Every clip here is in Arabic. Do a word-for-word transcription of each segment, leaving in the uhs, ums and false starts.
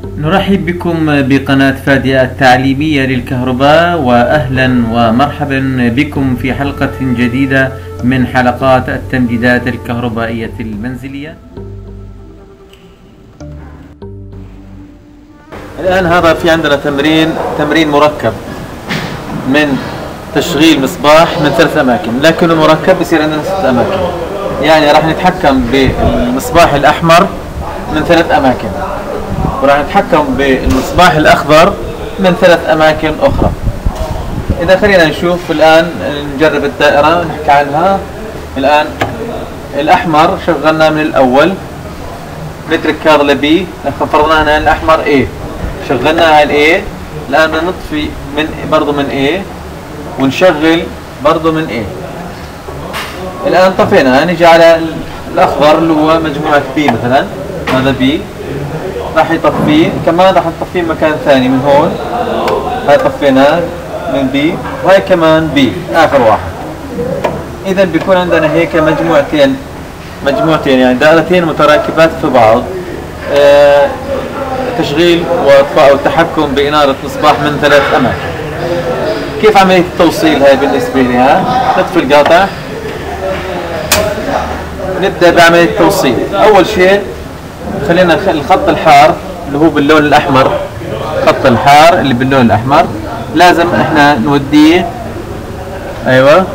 نرحب بكم بقناة فادية التعليمية للكهرباء، وأهلا ومرحبا بكم في حلقة جديدة من حلقات التمديدات الكهربائية المنزلية. الآن هذا في عندنا تمرين تمرين مركب من تشغيل مصباح من ثلاث أماكن، لكنه مركب بصير عندنا ست أماكن. يعني راح نتحكم بالمصباح الأحمر من ثلاث أماكن، وراح نتحكم بالمصباح الأخضر من ثلاث أماكن أخرى. إذا خلينا نشوف الآن، نجرب الدائرة نحكي عنها. الآن الأحمر شغلنا من الأول، نترك هذا لبي، فرضنا أن الأحمر A، شغلناها ال A. الآن نطفي من برضو من A ونشغل برضو من A. الآن طفينا، نجي على الأخضر اللي هو مجموعة B مثلا، هذا B راح يطفيه، كمان راح نطفيه مكان ثاني من هون. هاي طفيناه من B، وهي كمان B آخر واحد. إذا بيكون عندنا هيك مجموعتين مجموعتين يعني دائرتين متراكبات في بعض. آه تشغيل واطفاء والتحكم بإنارة مصباح من ثلاث أماكن. كيف عملية التوصيل هاي بالنسبة لي؟ ها نطفي القاطع، نبدأ بعملية التوصيل. أول شيء خلينا الخط الحار اللي هو باللون الأحمر، خط الحار اللي باللون الأحمر لازم احنا نوديه، أيوة،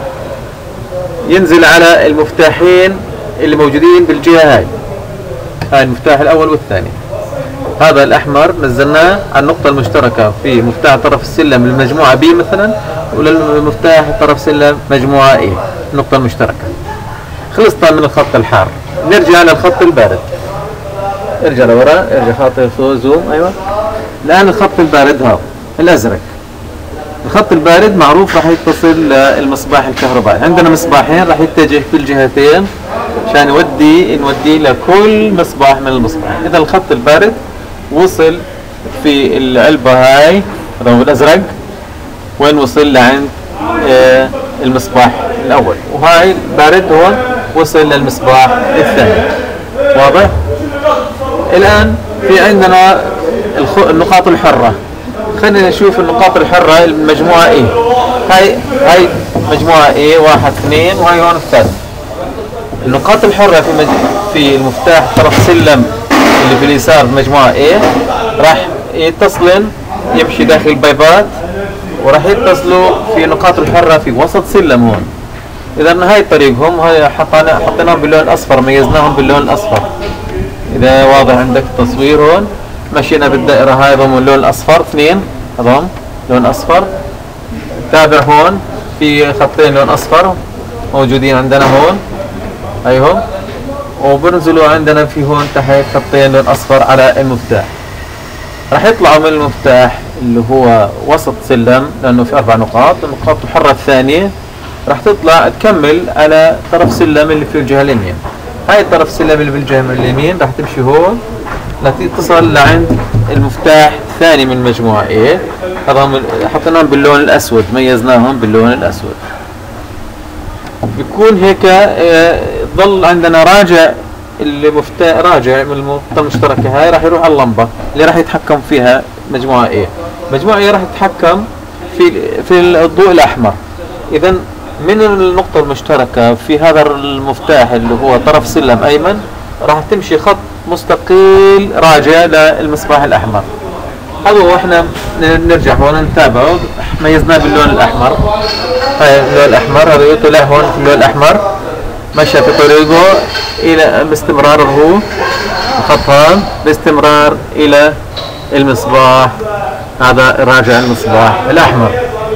ينزل على المفتاحين اللي موجودين بالجهة هاي. هاي المفتاح الأول والثاني، هذا الأحمر نزلناه على النقطة المشتركة في مفتاح طرف السلم المجموعة B مثلا، وللمفتاح طرف سلم مجموعة A، النقطة المشتركة. خلصنا من الخط الحار، نرجع للخط البارد. ارجع لورا، ارجع خاطر زوم، ايوه. الآن الخط البارد هذا الأزرق، الخط البارد معروف راح يتصل للمصباح الكهربائي. عندنا مصباحين راح يتجه في الجهتين عشان يودي نودي لكل مصباح من المصباح. إذا الخط البارد وصل في العلبة هاي، هذا هو الأزرق، وين وصل لعند آه المصباح الأول، وهاي البارد هون وصل للمصباح الثاني. واضح؟ الآن في عندنا النقاط الحرة. خلينا نشوف النقاط الحرة المجموعة A. هاي هاي مجموعة A واحد اثنين، وهاي هون الثالث. النقاط الحرة في مج... في المفتاح طرف سلم اللي في اليسار مجموعة A راح يتصلن، يمشي داخل البيبات، وراح يتصلوا في نقاط الحرة في وسط سلم هون. إذا هاي طريقهم، هاي حطينا حطيناهم باللون الأصفر، ميزناهم باللون الأصفر. إذا واضح عندك التصوير هون، مشينا بالدائرة هاي ضمن اللون الأصفر، اثنين هذول لون أصفر. تابع هون في خطين لون أصفر موجودين عندنا هون، أيهم، وبنزلوا عندنا في هون تحت خطين لون أصفر على المفتاح. راح يطلعوا من المفتاح اللي هو وسط سلم، لأنه في أربع نقاط. النقاط الحرة الثانية راح تطلع تكمل على طرف سلم اللي في الجهة اليمين. هاي الطرف السلم اللي بالجهة اليمين راح تمشي هون لتصل لعند المفتاح الثاني من مجموعة A. هذا حطيناهم باللون الأسود، ميزناهم باللون الأسود. بيكون هيك اه ظل عندنا راجع المفتاح، راجع من النقطة المشتركة هاي راح يروح على اللمبة اللي راح يتحكم فيها مجموعة A. مجموعة A راح تتحكم في في الضوء الأحمر. إذا من النقطة المشتركة في هذا المفتاح اللي هو طرف سلم أيمن راح تمشي خط مستقيل راجع للمصباح الأحمر. هذا هو. احنا نرجع هون نتابعه، ميزناه باللون الأحمر. هاي اللون الأحمر، هذا طلع هون في اللون الأحمر، مشى في طريقه إلى باستمرار، هو الخط هذا باستمرار إلى المصباح، هذا راجع المصباح الأحمر.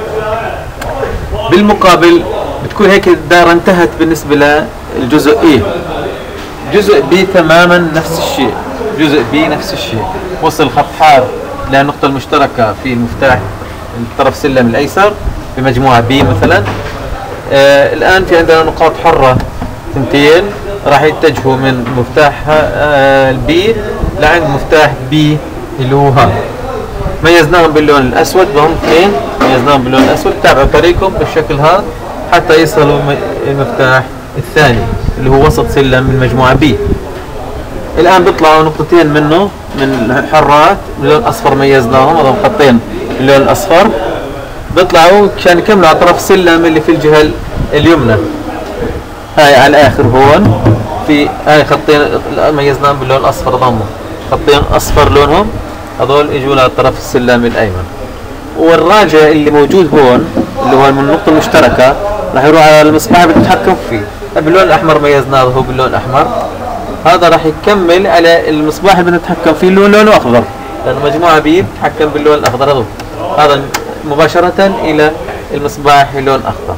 بالمقابل بتكون هيك الدائرة انتهت بالنسبة للجزء A. جزء B تماما نفس الشيء، جزء B نفس الشيء، وصل خط حار للنقطة المشتركة في المفتاح الطرف سلم الأيسر بمجموعة B مثلا. آه الآن في عندنا نقاط حرة ثنتين راح يتجهوا من مفتاح آه B لعند مفتاح B اللي هو هذا. ميزناهم باللون الأسود، وهم اثنين ميزناهم باللون الأسود. تابعوا طريقهم بالشكل هذا حتى يصلوا المفتاح الثاني اللي هو وسط سلم من مجموعة B. الآن بيطلعوا نقطتين منه من الحرات باللون الأصفر ميزناهم، هذول خطين باللون الأصفر بيطلعوا عشان يكملوا على طرف السلم اللي في الجهة اليمنى. هاي على الآخر هون في هاي خطين ميزناهم باللون الأصفر، ضموا خطين أصفر لونهم، هذول اجوا لطرف السلم الأيمن. والراجع اللي موجود هون اللي هو من النقطة المشتركة راح يروح على المصباح اللي بتتحكم فيه، باللون الأحمر ميزناه هو باللون الأحمر، هذا راح يكمل على المصباح اللي بنتحكم فيه اللون لونه أخضر، لأن مجموعة بي بتتحكم باللون الأخضر هذا هذا مباشرة إلى المصباح اللون أخضر.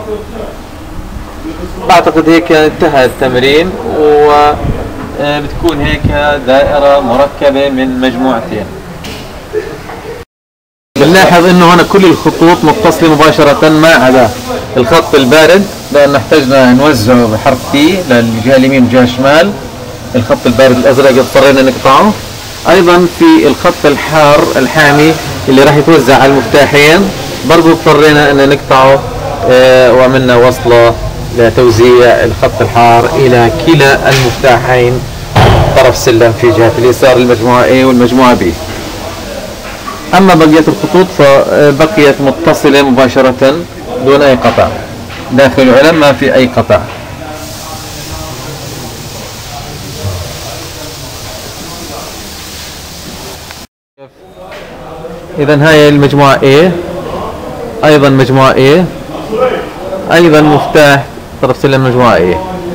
أعتقد هيك انتهى التمرين، وبتكون هيك دائرة مركبة من مجموعتين. بنلاحظ انه هنا كل الخطوط متصلة مباشرة ما عدا الخط البارد، لأن احتاجنا نوزعه بحرف تي للجهة اليمين والجهة الشمال. الخط البارد الأزرق اضطرينا نقطعه. أيضا في الخط الحار الحامي اللي راح يتوزع على المفتاحين برضو اضطرينا ان نقطعه، اه وعملنا وصلة لتوزيع الخط الحار إلى كلا المفتاحين طرف السلم في جهة اليسار المجموعة A والمجموعة B. أما بقية الخطوط فبقيت متصلة مباشرة دون أي قطع، داخل العلم ما في أي قطع. إذن هاي المجموعة A، أيضا مجموعة A، أيضا مفتاح طرف سلم مجموعة A.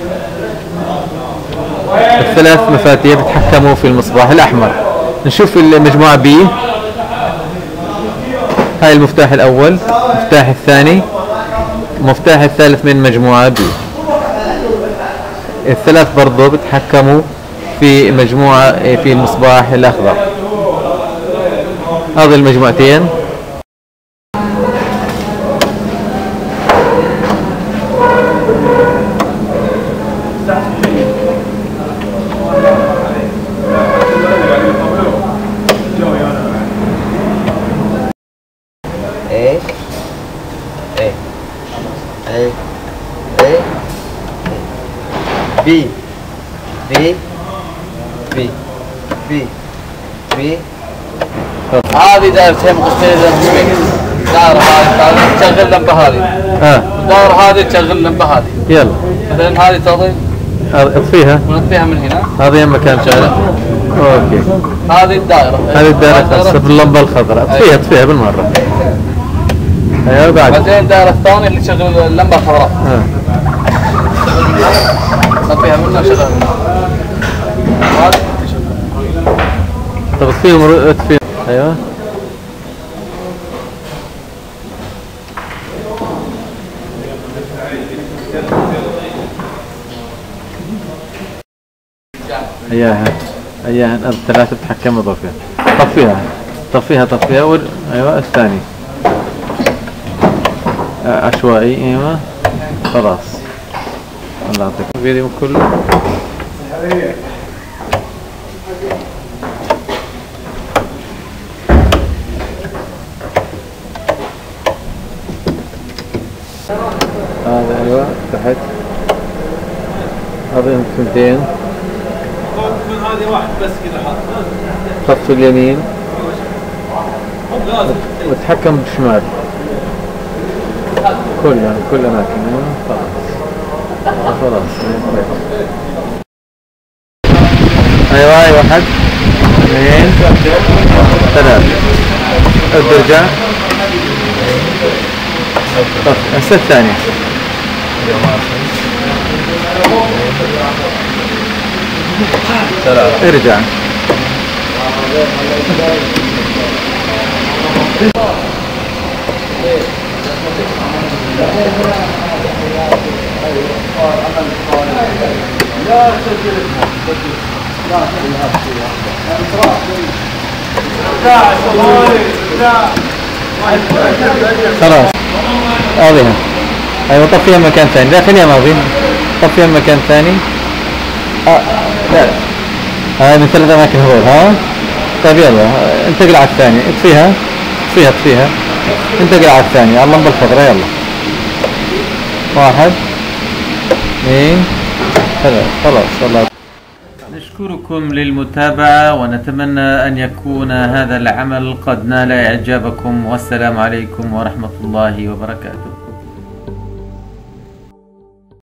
الثلاث مفاتيح بتحكموا في المصباح الأحمر. نشوف المجموعة B، هاي المفتاح الأول، المفتاح الثاني، المفتاح الثالث من مجموعة B. الثلاث برضو بتحكموا في مجموعة في المصباح الأخضر. هذه المجموعتين. بي بي بي بي بي هذه دائرتين مقصتين دائرة هذه تشغل اللمبة هذه، اه الدائرة هذه تشغل اللمبة هذه. يلا مثلا هذه تضي اطفيها، ونطفيها من هنا، هذه يم مكان شغلة. اوكي هذه الدائرة، هذه الدائرة خاصة باللمبة الخضراء، اطفيها اطفيها بالمرة. ايوه بعد. بعدين الدائرة الثانية اللي تشغل اللمبة الخضراء. اه نطفيها منها وشغلها منها. طب اطفيهم اطفيهم. ايوه اياها اياها الثلاثة تتحكم بضوفها. طفيها طفيها طفيها و... ايوه الثاني عشوائي. ايوه خلاص الله يعطيك الفيديو كله. هذا ايوه تحت، هذين الثنتين. هذه واحد بس كذا حاط خط اليمين وتحكم بالشمال كلها كل اماكن. خلاص خلاص ايوه ايوه واحد اثنين ثلاث ارجع. طب هسه الثانية ارجع. خلاص هذه ايوه طفيها مكان ثاني، لا خليها ماضي، طفيها مكان ثاني. آه. لا هاي من ثلاث اماكن هذول. ها طيب يلا انتقل على الثاني، اطفيها اطفيها اطفيها انتقل على الثاني على اللمبة الخضراء. يلا واحد اثنين ثلاث. خلاص والله نشكركم للمتابعة ونتمنى أن يكون هذا العمل قد نال إعجابكم، والسلام عليكم ورحمة الله وبركاته.